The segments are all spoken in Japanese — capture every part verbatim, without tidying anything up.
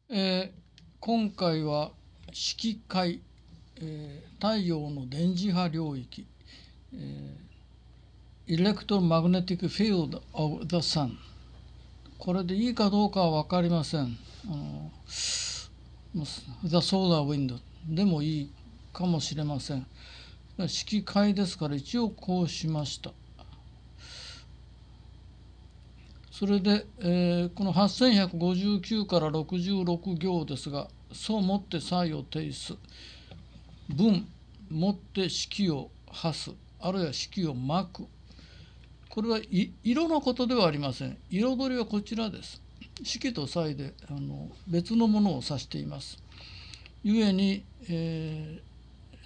えー今回は色界、えー太陽の電磁波領域、えー、Electromagnetic Field of the Sun。これでいいかどうかは分かりません。あの The Solar Wind でもいいかもしれません。色界ですから一応こうしました。それで、えーこのはっせんひゃくごじゅうきゅうからろくじゅうろく行ですが、そうもって差異を呈す。文もって式を発す、あるいは式をまく。これは色のことではありません。彩りはこちらです。式と差異であの別のものを指しています。故に、えー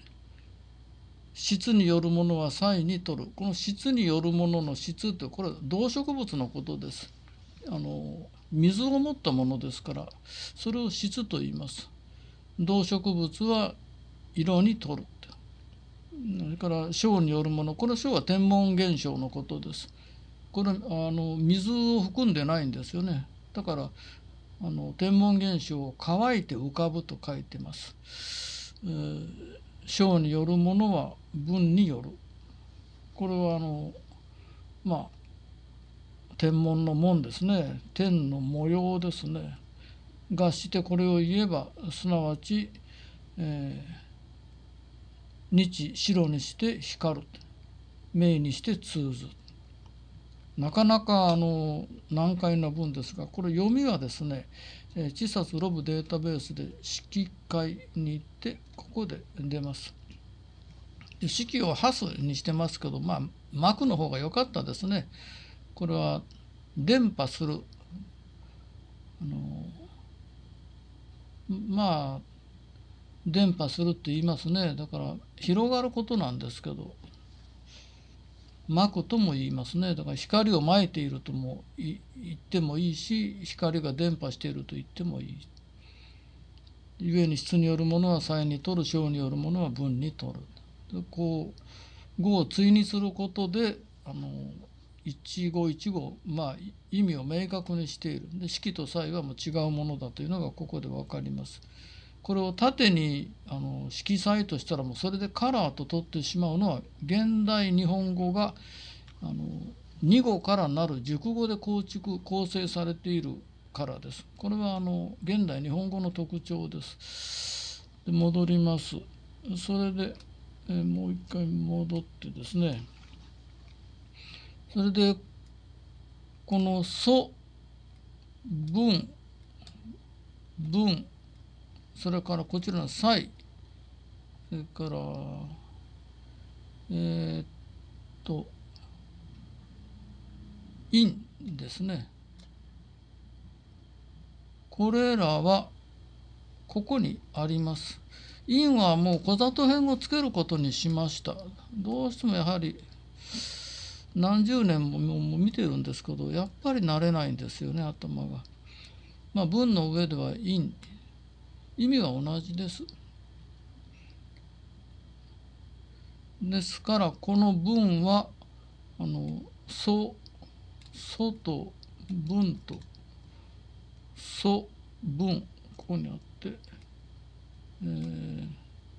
質によるものは差異にとる。この質によるものの質ってこれは動植物のことです。あの水を持ったものですから、それを質と言います。動植物は色にとる。それから小によるもの、この小は天文現象のことです。これあの水を含んでないんですよね。だからあの天文現象を乾いて浮かぶと書いてます。えー、小によるものは文による。これはあのまあ天文の門ですね。天の模様ですね。がしてこれを言えばすなわち、えー、日白にして光る、明にして通ず。なかなかあの難解な文ですが、これ読みはですね、地冊ロブデータベースで式解に行ってここで出ます。で式をハスにしてますけど、まあ幕の方が良かったですね。これは伝播する、あのまあ伝播するって言いますね。だから広がることなんですけど、まくとも言いますね。だから光をまいているとも言ってもいいし、光が伝播していると言ってもいい。故に質によるものは差異にとる、小によるものは分にとる。でこう語を対にすることで、あの一語一語、まあ、意味を明確にしている。で式と差異はもう違うものだというのがここで分かります。これを縦にあの色彩としたらもうそれでカラーと取ってしまうのは現代日本語があのに語からなる熟語で構築構成されているからです。これはあの現代日本語の特徴です。で戻ります。それで、えーもう一回戻ってですね、それでこの素文文、それからこちらの差、それからえー、っと陰ですね。これらはここにあります。陰はもう小里編をつけることにしました。どうしてもやはり何十年も見てるんですけど、やっぱり慣れないんですよね、頭が。まあ文の上では陰、意味は同じです。ですからこの文はあの素素と文と素文、ここにあって、えー、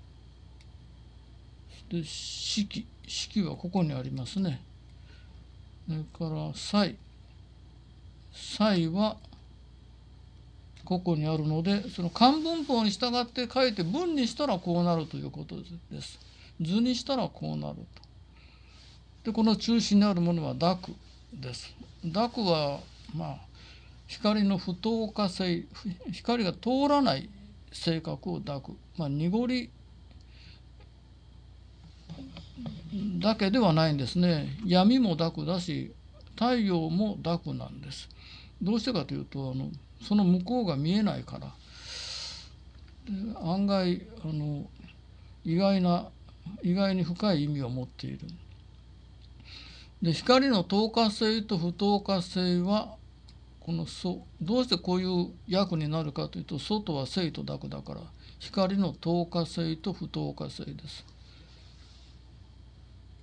で式式はここにありますね。それから差差はここにあるので、その漢文法に従って書いて文にしたらこうなるということです。図にしたらこうなると。でこの中心にあるものは濁です。濁はまあ光の不透過性、光が通らない性格を濁、まあ、濁りだけではないんですね。闇も濁だし太陽も濁なんです。どうしてかというとあのその向こうが見えないから。案外あの意外な意外に深い意味を持っている。で光の透過性と不透過性はこの素、どうしてこういう訳になるかというと、素とは性と濁だから光の透過性と不透過性です。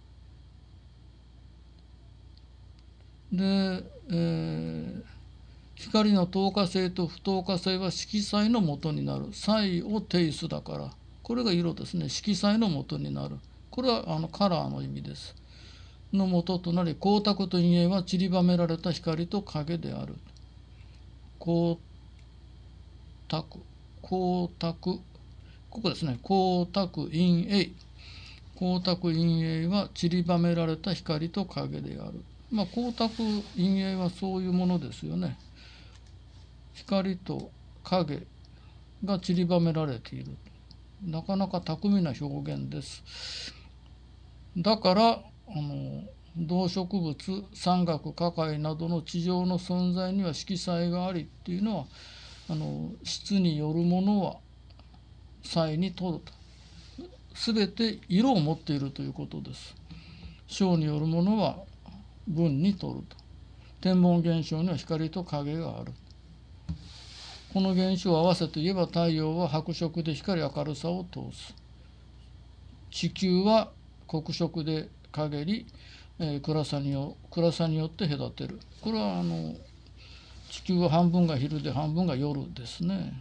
で、えー光の透過性と不透過性は色彩の元になる。彩を定数だから、これが色ですね。色彩の元になる。これはあのカラーの意味です。の元となり、光沢と陰影は散りばめられた光と影である。光沢、光沢、ここですね。光沢陰影。光沢陰影は散りばめられた光と影である。まあ、光沢陰影はそういうものですよね。光と影が散りばめられている。なかなか巧みな表現です。だからあの動植物、山岳、花海などの地上の存在には色彩がありっていうのは、あの質によるものは彩にとると。すべて色を持っているということです。小によるものは文にとると。天文現象には光と影がある。この現象を合わせて言えば、太陽は白色で光明るさを通す。地球は黒色で陰り、えー、暗さによ暗さによって隔てる。これはあの地球は半分が昼で半分が夜ですね。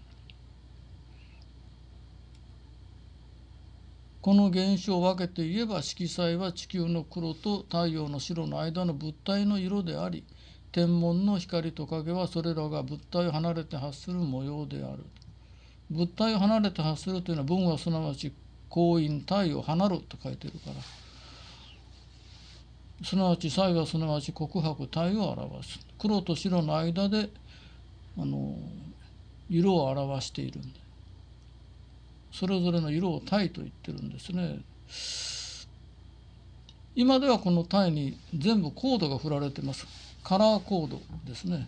この現象を分けて言えば、色彩は地球の黒と太陽の白の間の物体の色であり、天文の光と影はそれらが物体を離れて発する模様である。物体を離れて発するというのは、文はすなわち光陰体を離ると書いてるから、すなわち彩はすなわち黒白体を表す。黒と白の間であの色を表しているんで、それぞれの色を体と言ってるんですね。今ではこの体に全部コードが振られています。カラーコードですね。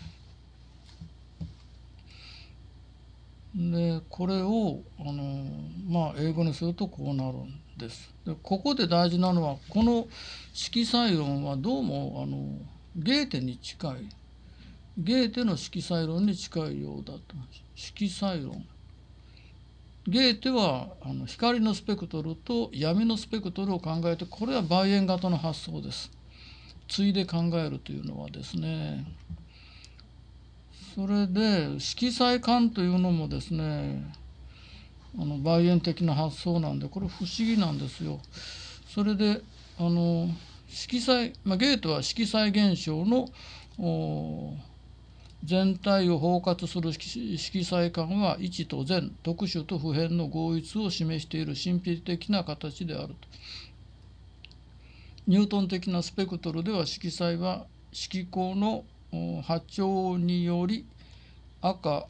でこれをあの、まあ、英語にするとこうなるんです。でここで大事なのは、この色彩論はどうもあのゲーテに近い、ゲーテの色彩論に近いようだと。色彩論、ゲーテはあの光のスペクトルと闇のスペクトルを考えて、これはバイエン型の発想です。ついで考えるというのはですね。それで色彩観というのもですね、あのバイエン的な発想なんで、これ不思議なんですよ。それであの色彩、まあ、ゲーテは色彩現象の全体を包括する色彩観は一と全、特殊と普遍の合一を示している神秘的な形であると。ニュートン的なスペクトルでは、色彩は色光の波長により赤、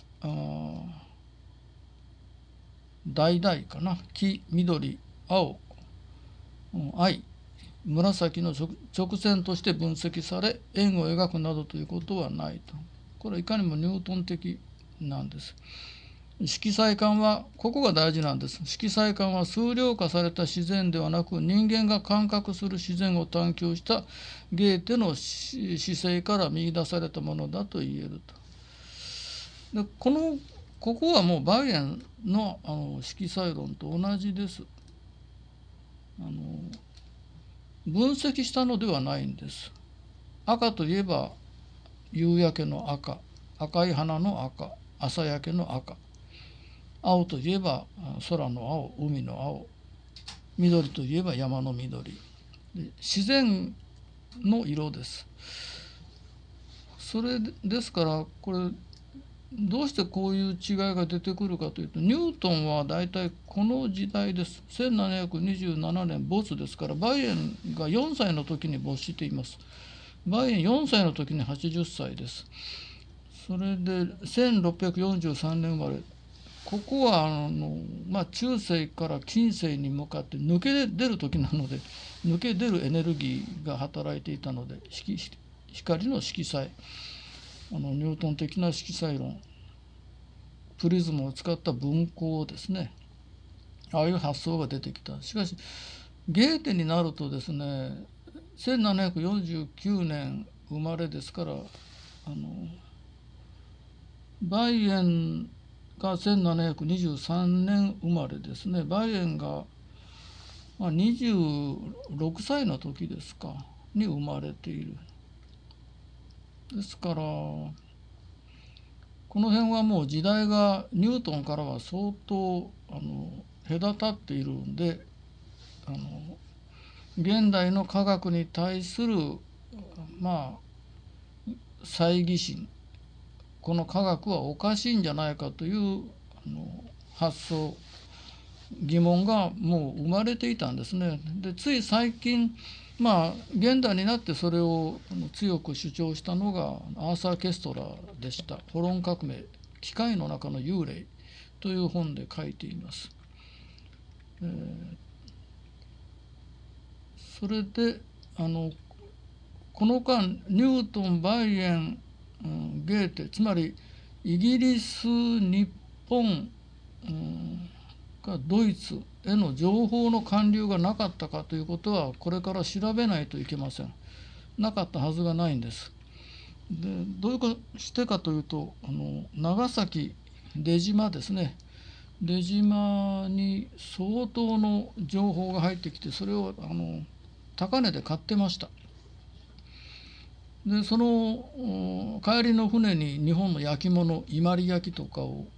橙かな、黄、緑、青、藍、紫の直線として分析され、円を描くなどということはないと。これはいかにもニュートン的なんです。色彩観は、ここが大事なんです。色彩観は数量化された自然ではなく、人間が感覚する自然を探求したゲーテの姿勢から見出されたものだと言えると。でこのここはもうバイエン の, あの色彩論と同じです。あの分析したのではないんです。赤といえば夕焼けの赤、赤い花の赤、朝焼けの赤。青といえば空の青、海の青。緑といえば山の緑。自然の色です。それですからこれどうしてこういう違いが出てくるかというと、ニュートンはだいたいこの時代です。せんななひゃくにじゅうななねん没ですから、バイエンがよんさいの時に没しています。バイエンよんさいの時にはちじゅっさいです。それでせんろっぴゃくよんじゅうさんねん生まれ。ここはあの、まあ、中世から近世に向かって抜け出る時なので、抜け出るエネルギーが働いていたので、光の色彩、あのニュートン的な色彩論、プリズムを使った分光ですね、ああいう発想が出てきた。しかしゲーテになるとですね、せんななひゃくよんじゅうきゅうねん生まれですから、あのバイエンがせんななひゃくにじゅうさんねん生まれですね。バイエンがにじゅうろくさいの時ですかに生まれている。ですからこの辺はもう時代がニュートンからは相当あの隔たっているんで、あの現代の科学に対するまあ猜疑心、この科学はおかしいんじゃないかというあの発想、疑問がもう生まれていたんですね。でつい最近、まあ現代になってそれを強く主張したのがアーサー・ケストラーでした。「ホロン革命機械の中の幽霊」という本で書いています。えー、それであのこの間ニュートン、バイエン、うん、ゲーテ、つまりイギリス、日本、うんかドイツへの情報の還流がなかったかということはこれから調べないといけません。なかったはずがないんです。でどういうかしてかというと、あの長崎出島ですね、出島に相当の情報が入ってきて、それをあの高値で買ってました。でその帰りの船に日本の焼き物、伊万里焼とかを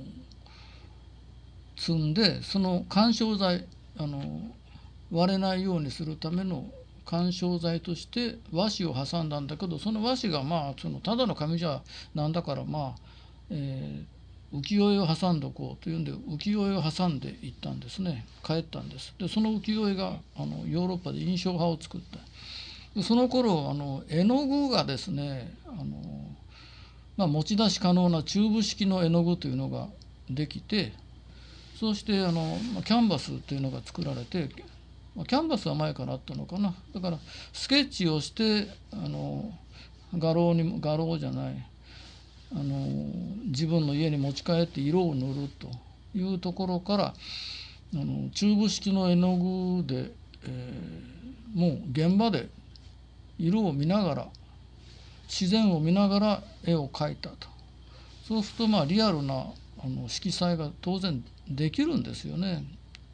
積んで、その緩衝材、あの割れないようにするための緩衝材として和紙を挟んだんだけど、その和紙がまあそのただの紙じゃなんだからまあ、えー、浮世絵を挟んどこうというんで浮世絵を挟んでいったんですね。帰ったんです。でその浮世絵があのヨーロッパで印象派を作った。でその頃あの絵の具がですね、あの、まあ、持ち出し可能なチューブ式の絵の具というのができて、そうしてあのキャンバスというのが作られて、キャンバスは前からあったのかな。だからスケッチをしてあの画廊に画廊じゃないあの自分の家に持ち帰って色を塗るというところから、あのチューブ式の絵の具で、えー、もう現場で色を見ながら自然を見ながら絵を描いたと。そうするとまあリアルなあの色彩が当然できるんですよね。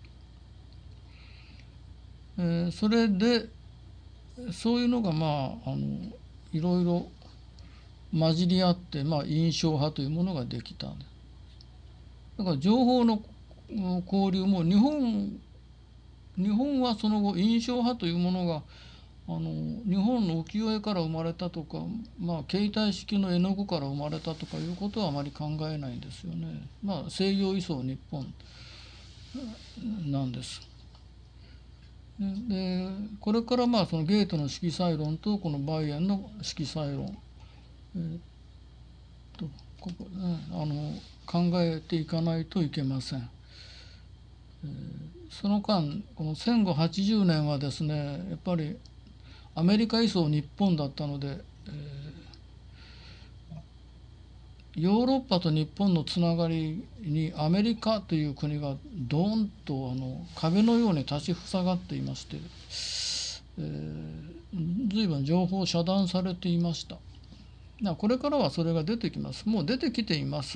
えー、それでそういうのがまああのいろいろ混じり合って、まあ、印象派というものができた。だから情報の交流も日本日本はその後印象派というものがあの日本の浮世絵から生まれたとか、まあ、携帯式の絵の具から生まれたとかいうことはあまり考えないんですよね。まあ、西洋位相日本なんです。でこれからまあそのゲートの色彩論とこのバイエンの色彩論、えー、とここ、ね、あの考えていかないといけません。えー、その間この戦後はちじゅうねんはですね、やっぱりアメリカ位相日本だったので、えー、ヨーロッパと日本のつながりにアメリカという国がドーンとあの壁のように立ちふさがっていまして、えー、随分情報遮断されていました。これからはそれが出てきます。もう出てきています。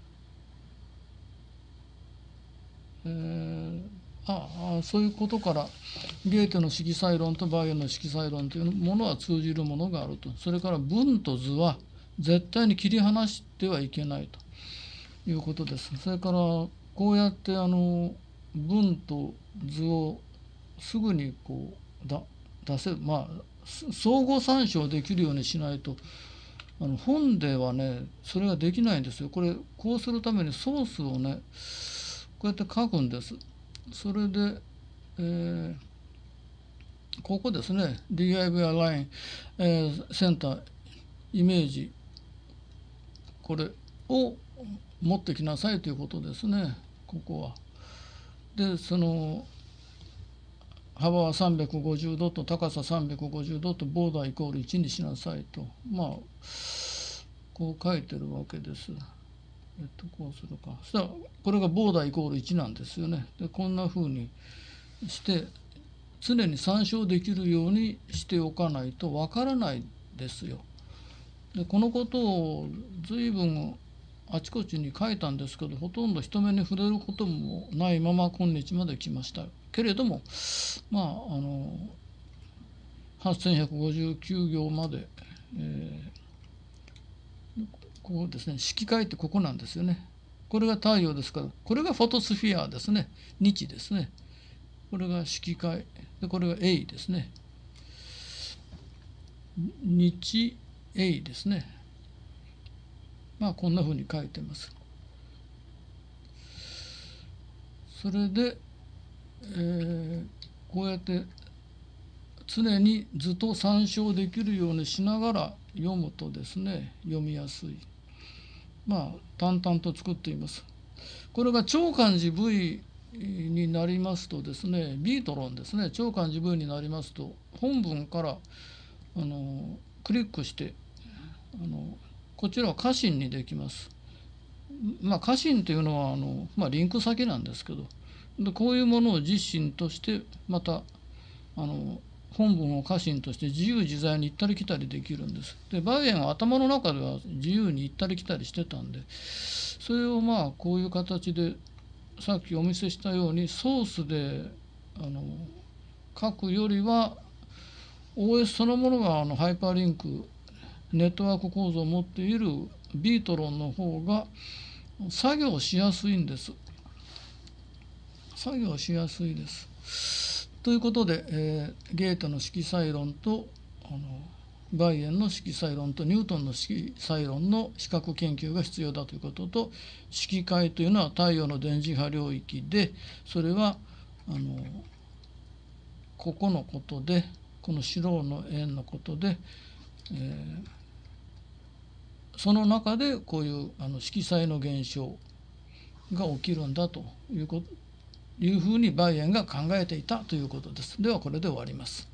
えー、ああそういうことからゲーテの色彩論とバイエンの色彩論というものは通じるものがあると。それから文と図は絶対に切り離してはいけないということです。それからこうやってあの文と図をすぐにこうだ出せる、まあ相互参照できるようにしないと、あの本ではねそれができないんですよ。これこうするためにソースをねこうやって書くんです。それで、えー、ここですね ディーアイブイ アライン、えー、センターイメージ、これを持ってきなさいということですね。ここはでその幅はさんびゃくごじゅうどと高ささんびゃくごじゅうどとボーダーイコールいちにしなさいと、まあこう書いてるわけです。えっとこうするか。そしたらこれがボーダーイコールいちなんですよね。でこんなふうにして常に参照できるようにしておかないとわからないですよ。でこのことを随分あちこちに書いたんですけど、ほとんど人目に触れることもないまま今日まで来ましたけれども、まああのはっせんひゃくごじゅうきゅう行まで、えー、 ここですね、色界ってここなんですよね。これが太陽ですから、これがフォトスフィアですね。日ですね。これが色界で、これがエイですね。日エイですね。まあこんなふうに書いてます。それで、えー、こうやって常に図と参照できるようにしながら読むとですね、読みやすい。まあ淡々と作っています。これが長漢字 V になりますとですね、ビートロンですね、長漢字 V になりますと、本文からあのクリックしてあのこちらは家臣にできます。まあ家臣というのはあの、まあ、リンク先なんですけど、でこういうものを実心としてまたあの本文を家臣として自由自在に行ったり来たりできるんです。でバイエンは頭の中では自由に行ったり来たりしてたんで、それをまあこういう形でさっきお見せしたようにソースであの書くよりは オーエス そのものがあのハイパーリンクネットワーク構造を持っているビートロンの方が作業しやすいんです。作業しやすいです。ということで、えー、ゲーテの色彩論とあのバイエンの色彩論とニュートンの色彩論の比較研究が必要だということと、色界というのは太陽の電磁波領域で、それはあのここのことで、この白の円のことで、えーその中でこういうあの色彩の現象が起きるんだというこというふうにバイエンが考えていたということです。ではこれで終わります。